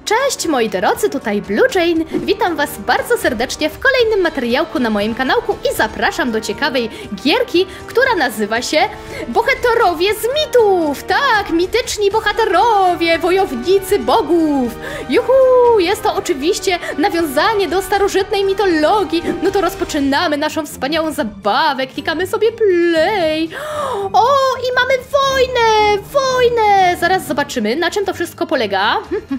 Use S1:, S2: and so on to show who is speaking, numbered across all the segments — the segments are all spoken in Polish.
S1: Cześć moi drodzy, tutaj Blue Jane. Witam was bardzo serdecznie w kolejnym materiałku na moim kanałku i zapraszam do ciekawej gierki, która nazywa się Bohaterowie z mitów. Tak, mityczni bohaterowie, wojownicy bogów. Juhu, jest to oczywiście nawiązanie do starożytnej mitologii. No to rozpoczynamy naszą wspaniałą zabawę, klikamy sobie play. O, i mamy wojnę! Zaraz zobaczymy, na czym to wszystko polega.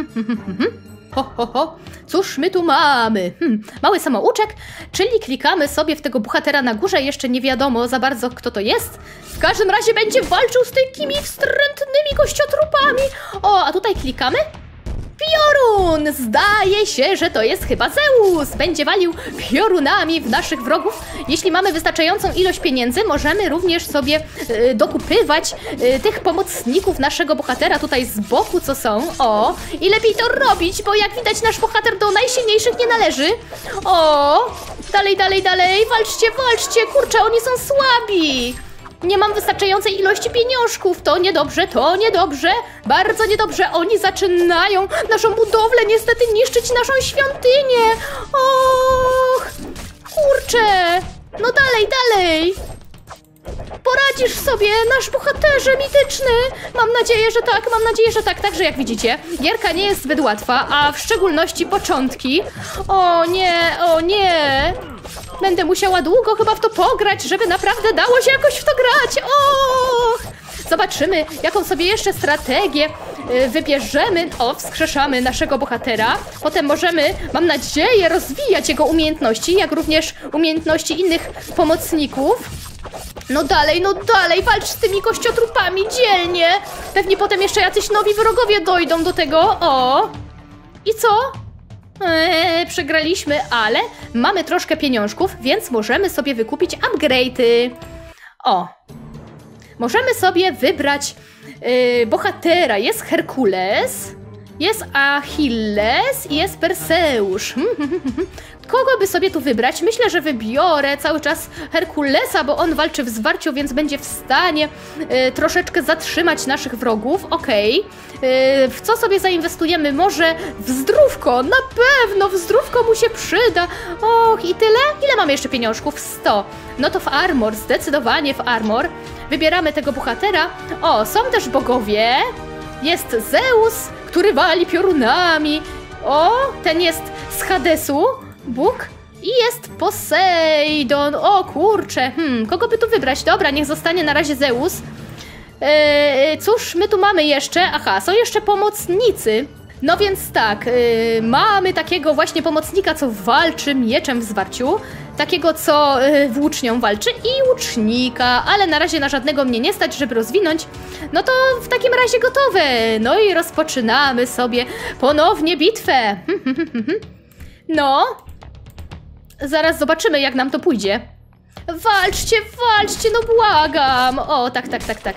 S1: Cóż my tu mamy? Mały samouczek, czyli klikamy sobie w tego bohatera na górze, jeszcze nie wiadomo za bardzo kto to jest. W każdym razie będzie walczył z takimi wstrętnymi kościotrupami. O, a tutaj klikamy. Piorun! Zdaje się, że to jest chyba Zeus. Będzie walił piorunami w naszych wrogów. Jeśli mamy wystarczającą ilość pieniędzy, możemy również sobie dokupywać tych pomocników naszego bohatera tutaj z boku, co są. O, i lepiej to robić, bo jak widać nasz bohater do najsilniejszych nie należy. O, dalej, walczcie, kurczę, oni są słabi. Nie mam wystarczającej ilości pieniążków. To niedobrze. Bardzo niedobrze. Oni zaczynają naszą budowlę niestety niszczyć naszą świątynię. Och, kurczę. No dalej. Poradzisz sobie, nasz bohaterze mityczny. Mam nadzieję, że tak. Także jak widzicie, gierka nie jest zbyt łatwa, a w szczególności początki. O nie. Będę musiała długo chyba w to pograć, żeby naprawdę dało się jakoś w to grać. Och! Zobaczymy, jaką sobie jeszcze strategię wybierzemy. O, wskrzeszamy naszego bohatera. Potem możemy, mam nadzieję, rozwijać jego umiejętności, jak również umiejętności innych pomocników. No dalej, walcz z tymi kościotrupami dzielnie. Pewnie potem jeszcze jacyś nowi wrogowie dojdą do tego. O! I co? Przegraliśmy, ale mamy troszkę pieniążków, więc możemy sobie wykupić upgrade'y. O! Możemy sobie wybrać bohatera. Jest Herkules, jest Achilles i jest Perseusz. Kogo by sobie tu wybrać? Myślę, że wybiorę cały czas Herkulesa, bo on walczy w zwarciu, więc będzie w stanie troszeczkę zatrzymać naszych wrogów. Okej. W co sobie zainwestujemy? Może w zdrówko? Na pewno w zdrówko mu się przyda. Och, i tyle? Ile mamy jeszcze pieniążków? 100. No to w armor, zdecydowanie w armor. Wybieramy tego bohatera. O, są też bogowie. Jest Zeus, który wali piorunami. O, ten jest z Hadesu. Bóg i jest Posejdon. O kurczę, kogo by tu wybrać? Dobra, niech zostanie na razie Zeus. Cóż my tu mamy jeszcze? Aha, są jeszcze pomocnicy. No więc tak, mamy takiego właśnie pomocnika, co walczy mieczem w zwarciu. Takiego, co włócznią walczy i łucznika, ale na razie na żadnego mnie nie stać, żeby rozwinąć. No to w takim razie gotowe. No i rozpoczynamy sobie ponownie bitwę. No, zaraz zobaczymy, jak nam to pójdzie. Walczcie, no błagam. O, tak.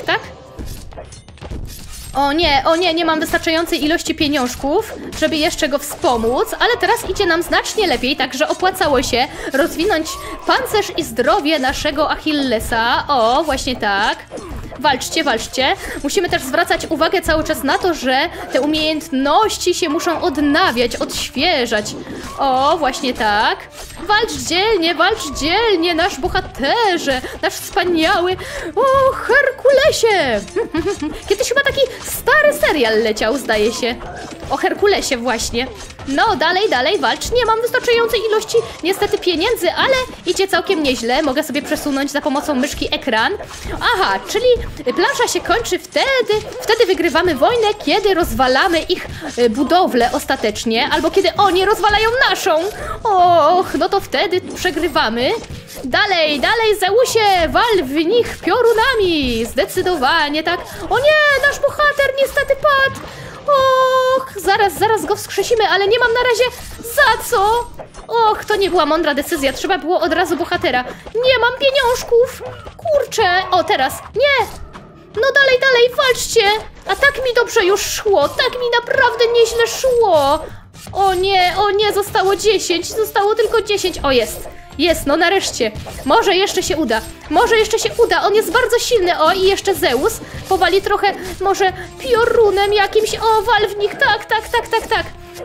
S1: O nie, nie mam wystarczającej ilości pieniążków, żeby jeszcze go wspomóc, ale teraz idzie nam znacznie lepiej, także opłacało się rozwinąć pancerz i zdrowie naszego Achillesa. O, właśnie tak. Walczcie. Musimy też zwracać uwagę cały czas na to, że te umiejętności się muszą odnawiać, odświeżać. O, właśnie tak. Walcz dzielnie, nasz bohaterze, nasz wspaniały, o, Herkulesie. Kiedyś chyba taki stary serial leciał, zdaje się. O Herkulesie właśnie. No, dalej, walcz. Nie mam wystarczającej ilości niestety pieniędzy, ale idzie całkiem nieźle. Mogę sobie przesunąć za pomocą myszki ekran. Aha, czyli plansza się kończy wtedy wygrywamy wojnę, kiedy rozwalamy ich budowlę ostatecznie, albo kiedy oni rozwalają naszą. Och, no to wtedy przegrywamy. Dalej, Zeusie, wal w nich piorunami. Zdecydowanie tak. O nie, nasz bohater niestety padł. Och, zaraz go wskrzesimy, ale nie mam na razie za co. Och, to nie była mądra decyzja, trzeba było od razu bohatera. Nie mam pieniążków. Kurczę, o teraz, nie. No dalej, walczcie. A tak mi dobrze już szło, tak mi naprawdę nieźle szło. O nie, zostało 10, zostało tylko 10, o jest, no nareszcie. Może jeszcze się uda, on jest bardzo silny. O, i jeszcze Zeus powali trochę, może piorunem jakimś. O, wal w nich, tak.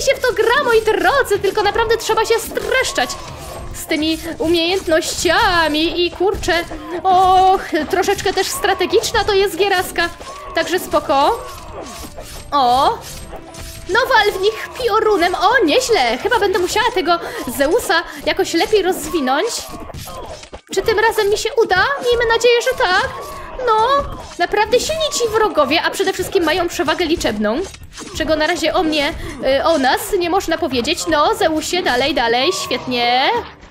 S1: się w to gra, moi drodzy, tylko naprawdę trzeba się streszczać z tymi umiejętnościami i kurczę, och, troszeczkę też strategiczna to jest gieraska, także spoko. O, no wal w nich piorunem, o nieźle, chyba będę musiała tego Zeusa jakoś lepiej rozwinąć. Czy tym razem mi się uda? Miejmy nadzieję, że tak. No, naprawdę silni ci wrogowie, a przede wszystkim mają przewagę liczebną, czego na razie o nas nie można powiedzieć. No, Zeusie, dalej, dalej, świetnie.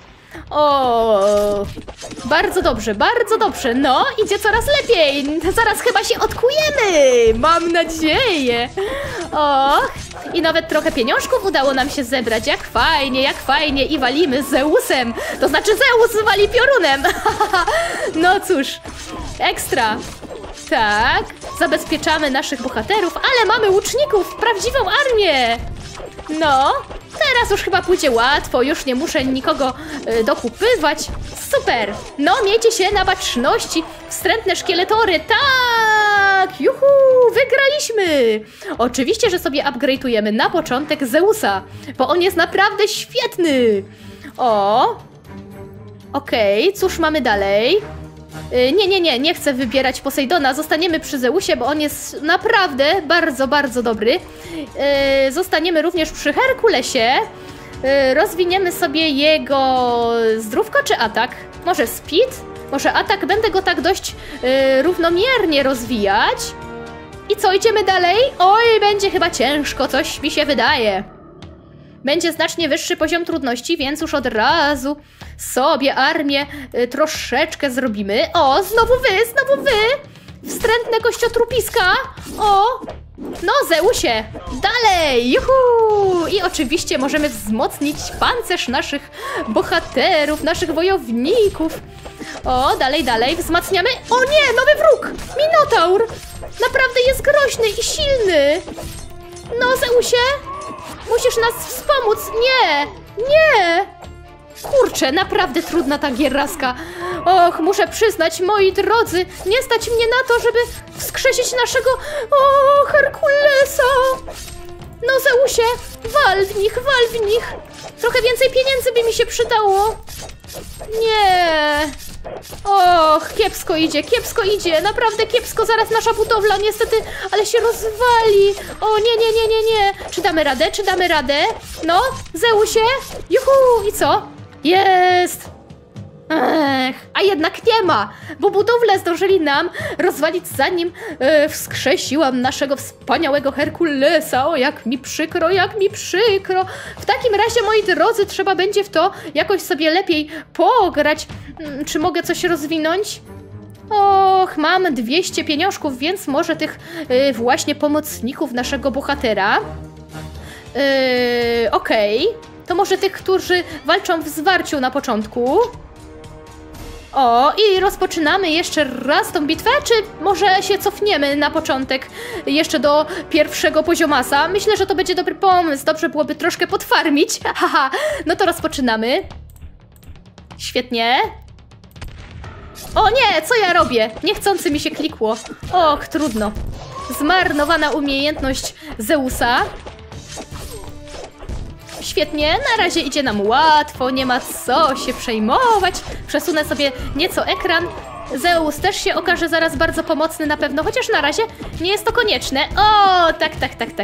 S1: O, bardzo dobrze, no, idzie coraz lepiej, zaraz chyba się odkujemy, mam nadzieję. Och, i nawet trochę pieniążków udało nam się zebrać, jak fajnie i walimy Zeusem, to znaczy Zeus wali piorunem. No cóż, ekstra. Tak, zabezpieczamy naszych bohaterów, ale mamy łuczników, prawdziwą armię. No, teraz już chyba pójdzie łatwo, już nie muszę nikogo dokupywać. Super! No, miejcie się na baczności, wstrętne szkieletory, tak! Juhu, wygraliśmy! Oczywiście, że sobie upgrade'ujemy na początek Zeusa, bo on jest naprawdę świetny! O! Okej, cóż mamy dalej? Nie chcę wybierać Posejdona, zostaniemy przy Zeusie, bo on jest naprawdę bardzo dobry. Zostaniemy również przy Herkulesie. Rozwiniemy sobie jego zdrówko czy atak? Może speed? Może atak? Będę go tak dość równomiernie rozwijać. I co, idziemy dalej? Oj, będzie chyba ciężko, coś mi się wydaje. Będzie znacznie wyższy poziom trudności, więc już od razu sobie armię troszeczkę zrobimy. O, znowu wy! Wstrętne kościotrupiska! O! No, Zeusie! Dalej! Juhu! I oczywiście możemy wzmocnić pancerz naszych bohaterów, naszych wojowników. O, dalej, wzmacniamy. O nie, nowy wróg! Minotaur! Naprawdę jest groźny i silny! No, Zeusie! Musisz nas wspomóc! Nie! Kurczę, naprawdę trudna ta gieraska. Och, muszę przyznać, moi drodzy, nie stać mnie na to, żeby wskrzesić naszego Herkulesa. No, Zeusie, wal w nich. Trochę więcej pieniędzy by mi się przydało. Nie. Och, kiepsko idzie, naprawdę kiepsko. Zaraz nasza budowla niestety, ale się rozwali. O, nie. Czy damy radę? No, Zeusie, juhu, i co? Jest! Ech, a jednak nie ma, bo budowlę zdążyli nam rozwalić, zanim wskrzesiłam naszego wspaniałego Herkulesa. O, jak mi przykro. W takim razie, moi drodzy, trzeba będzie w to jakoś sobie lepiej pograć. Czy mogę coś rozwinąć? Och, mam 200 pieniążków, więc może tych właśnie pomocników naszego bohatera. Okej. To może tych, którzy walczą w zwarciu na początku. O, i rozpoczynamy jeszcze raz tą bitwę, czy może się cofniemy na początek jeszcze do pierwszego poziomasa? Myślę, że to będzie dobry pomysł, dobrze byłoby troszkę podfarmić. Haha, no to rozpoczynamy. Świetnie. O nie, co ja robię? Niechcący mi się klikło. Och, trudno. Zmarnowana umiejętność Zeusa. Świetnie, na razie idzie nam łatwo, nie ma co się przejmować. Przesunę sobie nieco ekran. Zeus też się okaże zaraz bardzo pomocny na pewno, chociaż na razie nie jest to konieczne. O, tak.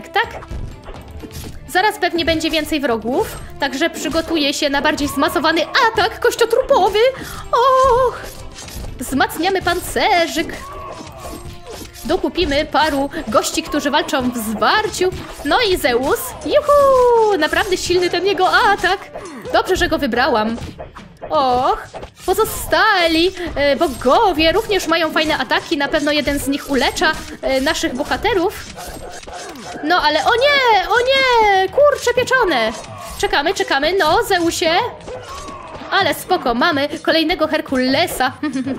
S1: Zaraz pewnie będzie więcej wrogów, także przygotuję się na bardziej zmasowany atak kościotrupowy. Och, wzmacniamy pancerzyk. Dokupimy paru gości, którzy walczą w zwarciu. No i Zeus. Juhu! Naprawdę silny ten jego atak. Dobrze, że go wybrałam. Och, pozostali bogowie również mają fajne ataki. Na pewno jeden z nich ulecza naszych bohaterów. No ale o nie! Kurcze pieczone. Czekamy. No, Zeusie. Ale spoko, mamy kolejnego Herkulesa.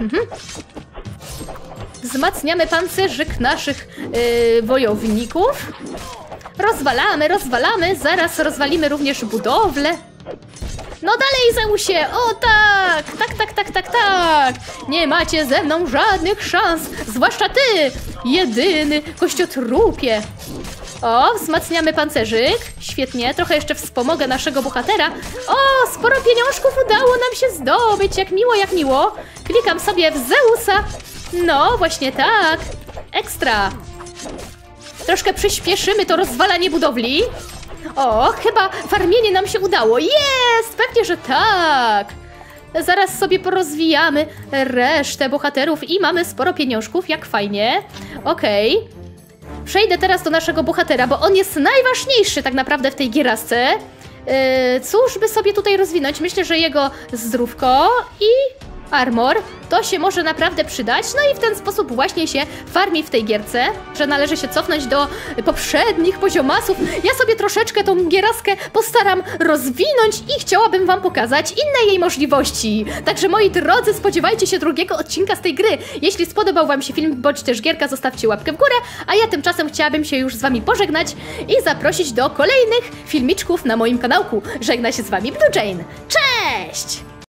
S1: Wzmacniamy pancerzyk naszych wojowników. Rozwalamy. Zaraz rozwalimy również budowlę. No dalej, Zeusie! O tak! Tak! Nie macie ze mną żadnych szans! Zwłaszcza ty, jedyny kościotrupie! O, wzmacniamy pancerzyk. Świetnie, trochę jeszcze wspomogę naszego bohatera. O, sporo pieniążków udało nam się zdobyć. Jak miło, jak miło. Klikam sobie w Zeusa. No, właśnie tak. Ekstra. Troszkę przyspieszymy to rozwalanie budowli. O, chyba farmienie nam się udało. Jest! Pewnie, że tak. Zaraz sobie porozwijamy resztę bohaterów i mamy sporo pieniążków, jak fajnie. Okej. Przejdę teraz do naszego bohatera, bo on jest najważniejszy tak naprawdę w tej gierasce. Cóż by sobie tutaj rozwinąć? Myślę, że jego zdrówko i armor to się może naprawdę przydać. No i w ten sposób właśnie się farmi w tej gierce, że należy się cofnąć do poprzednich poziomasów. Ja sobie troszeczkę tą gieraskę postaram rozwinąć i chciałabym wam pokazać inne jej możliwości. Także moi drodzy, spodziewajcie się drugiego odcinka z tej gry. Jeśli spodobał wam się film bądź też gierka, zostawcie łapkę w górę, a ja tymczasem chciałabym się już z wami pożegnać i zaprosić do kolejnych filmiczków na moim kanałku. Żegna się z wami Blue Jane. Cześć!